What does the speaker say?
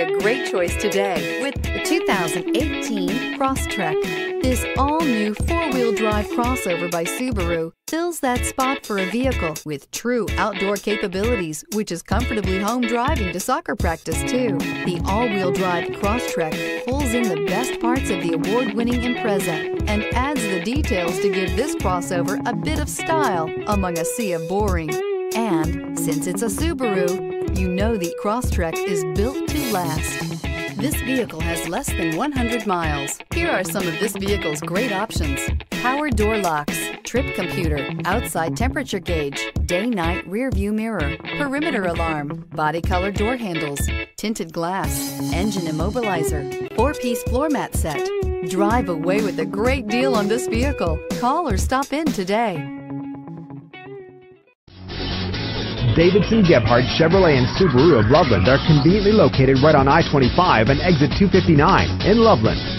a great choice today with the 2018 Crosstrek. This all-new four-wheel drive crossover by Subaru fills that spot for a vehicle with true outdoor capabilities, which is comfortably home driving to soccer practice too. The all-wheel drive Crosstrek pulls in the best parts of the award-winning Impreza and adds the details to give this crossover a bit of style among a sea of boring. And since it's a Subaru, you know the Crosstrek is built to last. This vehicle has less than 100 miles. Here are some of this vehicle's great options: power door locks, trip computer, outside temperature gauge, day-night rear view mirror, perimeter alarm, body color door handles, tinted glass, engine immobilizer, 4-piece floor mat set. Drive away with a great deal on this vehicle. Call or stop in today. Davidson Gebhardt Chevrolet and Subaru of Loveland are conveniently located right on I-25 and exit 259 in Loveland.